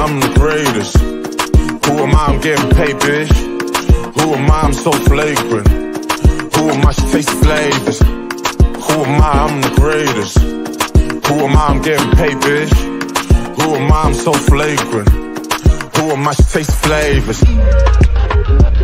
I'm the greatest. Who am I? I'm getting paid, bitch. Who am I? I'm so flagrant. Who am I? She tastes flavors. Who am I? I'm the greatest. Who am I? I'm getting paid, bitch. Who am I? I'm so flagrant. Who am I? She tastes flavors.